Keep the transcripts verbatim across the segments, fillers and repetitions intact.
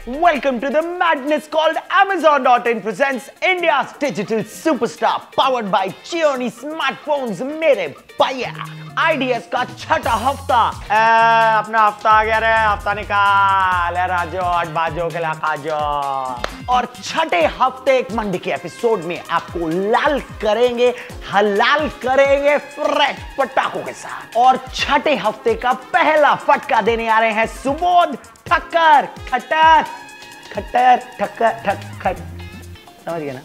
Welcome to the madness called Amazon dot in presents India's digital superstar powered by Xiaomi smartphones. मेरे भैया IDs का छठा हफ्ता ए, अपना हफ्ता आ गया रे, हफ्ता निकाल राजो आठ बाजो के ला खाजो। और छठे हफ्ते एक मंडी के एपिसोड में आपको लाल करेंगे, हलाल करेंगे फ्रेश पटाखों के साथ। और छठे हफ्ते का पहला फटका देने आ रहे हैं सुबोध ठक्कर खट्टर खट्टर ठक्कर ठक खट, समझ गए ना?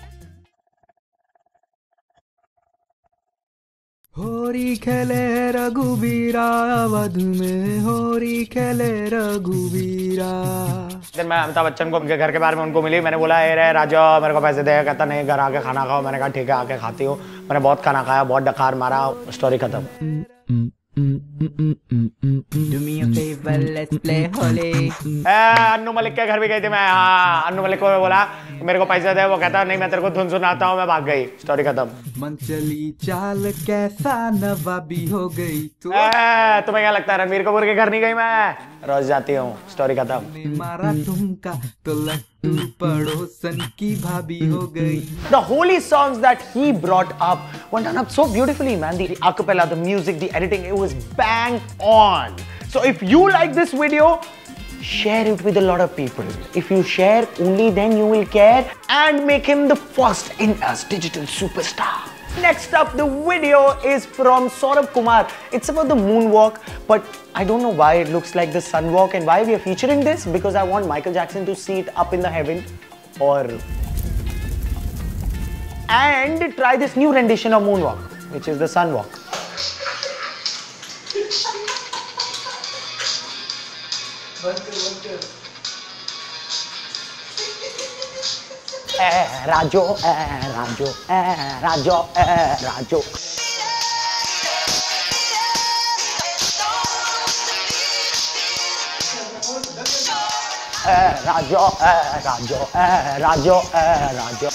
होरी खेले रघुबीरा अवध में, होरी खेले रघुबीरा। दिन मैं अमिताभ बच्चन को उनके घर के बारे में उनको मिली, मैंने बोला ए रे राजो मेरे को पैसे दे, कहता नहीं घर आके खाना खाओ। मैंने कहा ठीक है आके खाती हूँ। मैंने बहुत खाना खाया, बहुत डकार मारा, स्टोरी खत्म। अन्नू मलिक के घर भी गई थी मैं। हाँ, अन्नू मलिक को बोला मेरे को पैसे दे, वो कहता नहीं मैं तेरे को धुन सुनाता हूँ। मैं भाग गई, स्टोरी खत्म। मन चली चाल कैसा नवाबी हो गई तू। तुम्हें क्या लगता है रणबीर कपूर के घर नहीं गई मैं? रोज जाती हूँ, स्टोरी खत्म। मारा तुमका तो लट्टू पड़ोसन की भाभी हो गई। The holy songs that he brought up were done up so beautifully, man. The acapella, the music, the editing, it was bang on. So if you like this video, share it with a lot of people. If you share, only then you will care and make him the first India's digital superstar. Next up, the video is from Saurabh Kumar. It's about the moonwalk, but I don't know why it looks like the sunwalk and why we are featuring this, because I want Michael Jackson to see it up in the heaven or and try this new rendition of moonwalk, which is the sunwalk. Eh, Rajo, eh, Rajo, eh, Rajo, eh, Rajo. Eh, Rajo, eh, Rajo, eh, Rajo, eh, Rajo.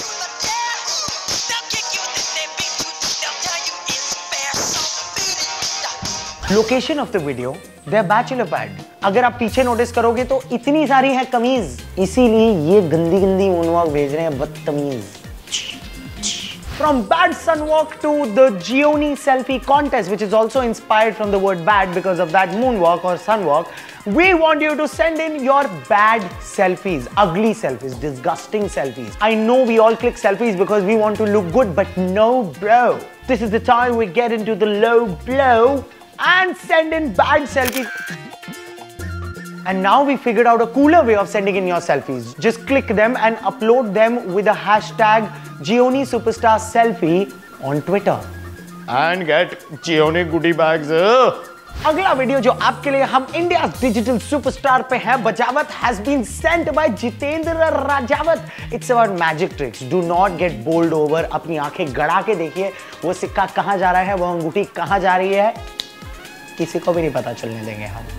Location of the video, their bachelor pad. अगर आप पीछे notice करोगे तो इतनी सारी है कमीज, इसीलिए ये गंदी गंदी मूनवॉक भेज रहे हैं, बदतमीज। From bad sunwalk to the Xiaomi selfie contest, which is also inspired from the word bad because of that moonwalk or sunwalk, we want you to send in your bad selfies, ugly selfies, disgusting selfies. I know we all click selfies because we want to look good, but no, bro. This is the time we get into the low blow and send in bad selfies. And now we figured out a cooler way of sending in your selfies. Just click them and upload them with the hashtag Xiaomi Superstar Selfie on Twitter. And get Xiaomi goodie bags. अगला video जो आपके लिए हम India digital superstar पे है बजावत has been sent by Jitendra Rajawat. It's about magic tricks. Do not get bowled over. अपनी आंखें गड़ा के देखिए वो सिक्का कहाँ जा रहा है, वो अंगूठी कहाँ जा रही है, किसी को भी नहीं पता चलने देंगे हम.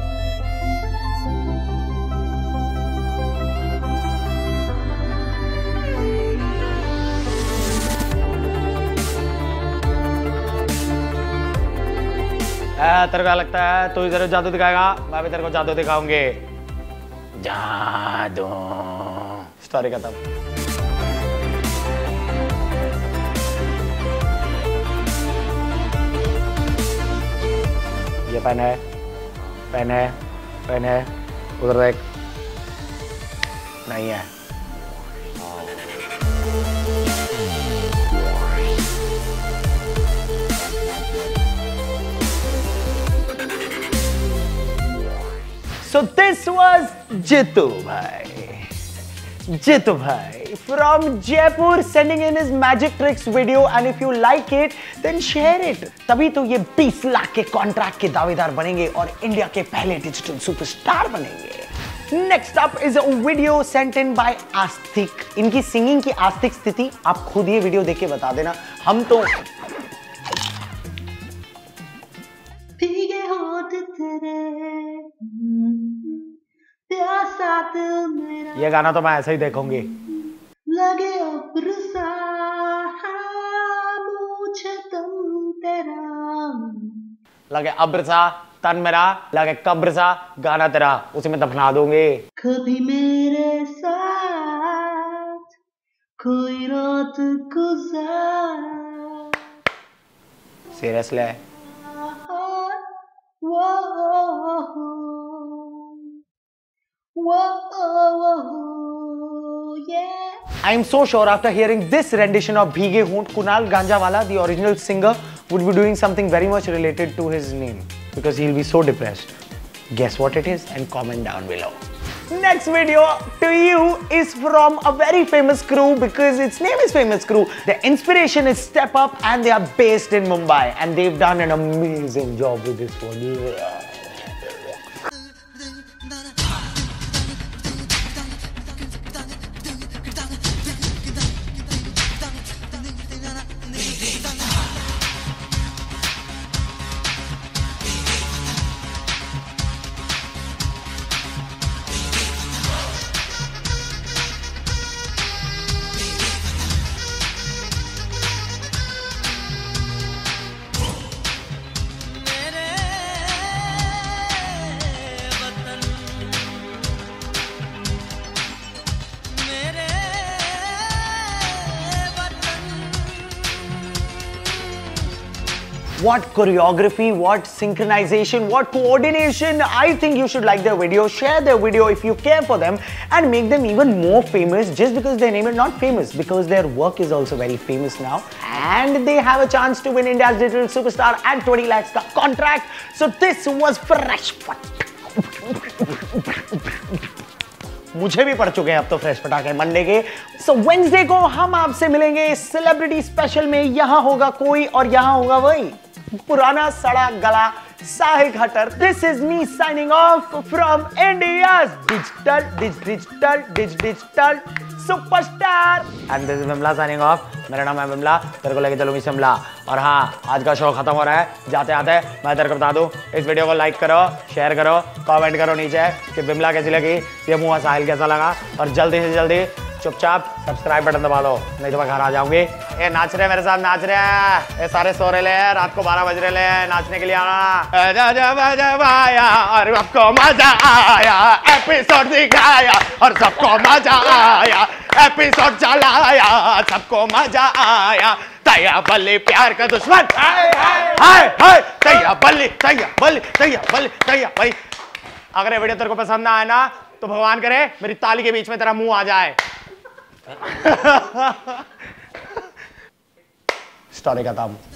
तेरे को लगता है तू इधर जादू दिखाएगा, मैं भी तेरे को जादू दिखाऊंगी. जादू. स्टोरी खत्म. ये पेन है, पेन है, पेन है, उधर देख. नहीं है. So this was Jitu Bhai. Jitu Bhai from Jaipur sending in his magic tricks video, and if you like it then share it. तभी तो ये बीस लाख के कॉन्ट्रैक्ट के दावेदार बनेंगे और इंडिया के पहले डिजिटल सुपरस्टार बनेंगे. Next up is a video sent in by आस्तिक. इनकी सिंगिंग की आस्तिक स्थिति आप खुद ये वीडियो देख के बता देना. हम तो ये गाना तो मैं ऐसे ही देखूंगी. लगे लगे अब्र सा तन मेरा लगे कब्र सा, गाना तेरा उसी में दफना दूंगे। कभी मेरे साथ कोई रात गुजार। Seriously I am so sure after hearing this rendition of Bhige Hoont, Kunal Ganjawala, the original singer, would be doing something very much related to his name because he'll be so depressed. Guess what it is and comment down below. Next video to you is from a very famous crew because its name is Famous Crew. The inspiration is Step Up and they are based in Mumbai and they've done an amazing job with this one. Yeah. What choreography, what synchronization, what coordination. I think you should like their video, share their video if you care for them and make them even more famous just because their name is not famous, because their work is also very famous now and they have a chance to win India's Digital Superstar and twenty lakhs ka contract. So this was fresh. मुझे भी पड़ चुके हैं अब तो fresh पटाखे Monday के। सो so, Wednesday को हम आपसे मिलेंगे सेलिब्रिटी स्पेशल में। यहाँ होगा कोई और यहाँ होगा वही पुराना सड़ा गला Sahil Khattar. This is me signing off from India digital digital digital superstar and this is Vimla signing off. मेरा नाम है विमला, तेरे को लेके चलूंगी शिमला। और हाँ, आज का शो खत्म हो रहा है, जाते आते मैं तेरे को बता दूं, इस वीडियो को लाइक करो, शेयर करो, कमेंट करो नीचे कि विमला कैसी लगी, ये मुंह साहिल कैसा लगा और जल्दी से जल्दी चुपचाप सब्सक्राइब बटन दबा दो, नहीं तो मैं घर आ जाऊंगी। ये नाच रहे मेरे साथ, नाच रहे हैं, ये सारे सो रहे हैं, रात को बारह बज रहे हैं, नाचने के लिए आना। और सबको मजा आया, एपिसोड दिखाया और सबको मजा आया, एपिसोड चलाया, सबको मजा आया। तैया बल्ली प्यार का दुश्मन, हाय हाय तैया बल्ली तैया बल्ली तैया बल्ली तैया भाई। अगर ये वीडियो तेरे को पसंद ना आए ना तो भगवान करे मेरी ताली के बीच में तेरा मुंह आ जाए। स्टोरी खत्म।